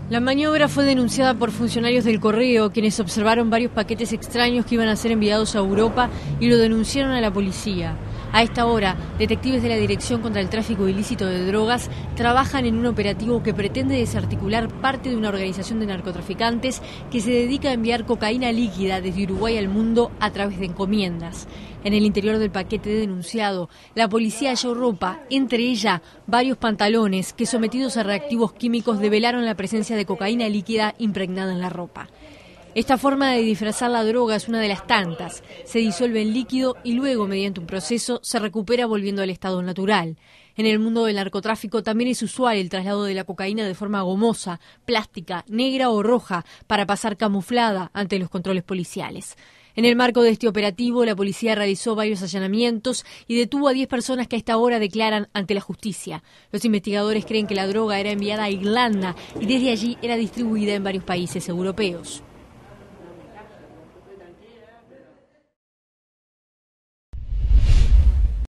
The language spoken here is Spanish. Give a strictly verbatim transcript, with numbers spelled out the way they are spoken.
La maniobra fue denunciada por funcionarios del Correo, quienes observaron varios paquetes extraños que iban a ser enviados a Europa y lo denunciaron a la policía. A esta hora, detectives de la Dirección contra el Tráfico Ilícito de Drogas trabajan en un operativo que pretende desarticular parte de una organización de narcotraficantes que se dedica a enviar cocaína líquida desde Uruguay al mundo a través de encomiendas. En el interior del paquete denunciado, la policía halló ropa, entre ella varios pantalones que, sometidos a reactivos químicos, develaron la presencia de cocaína líquida impregnada en la ropa. Esta forma de disfrazar la droga es una de las tantas. Se disuelve en líquido y luego, mediante un proceso, se recupera volviendo al estado natural. En el mundo del narcotráfico también es usual el traslado de la cocaína de forma gomosa, plástica, negra o roja para pasar camuflada ante los controles policiales. En el marco de este operativo, la policía realizó varios allanamientos y detuvo a diez personas que a esta hora declaran ante la justicia. Los investigadores creen que la droga era enviada a Irlanda y desde allí era distribuida en varios países europeos.